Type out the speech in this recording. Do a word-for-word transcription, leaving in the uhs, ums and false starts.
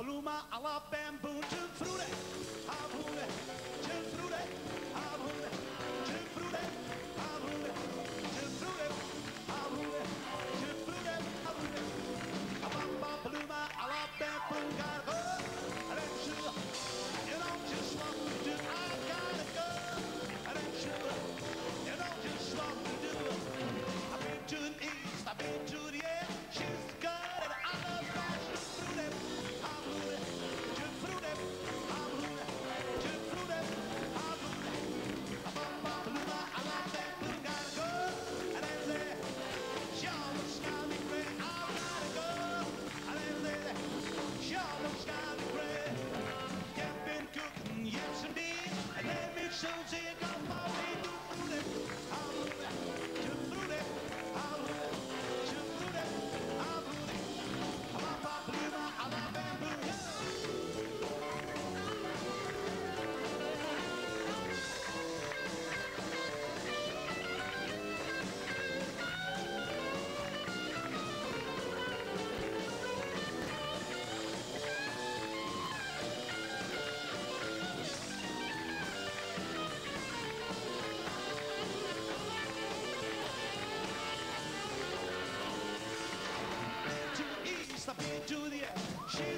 paloma, I love bamboo, tutti frutti, avure, tutti frutti, avure, tutti frutti, avure, tutti frutti, avure, tutti frutti, avure. Papa paloma, I love bamboo, gotta go. I let you, you know just what to do. I gotta go. I let you, you know just what to do. I've been to the east, I've been to the east. She's good and I love that. She's through them. I'm through them. She's through them. I'm through them. She's through them. I'm through them. Papa paloma, I love bamboo, gotta go. And then there, y'all look sky gray. I gotta go. And then there, y'all look sky gray. You've been cooking, yes indeed. And then me so say you got my way through them. I'm through them. She's through them. I'm through them. She's through them. I'm through them. Papa paloma, I love bamboo. To the east, I've been to the east. She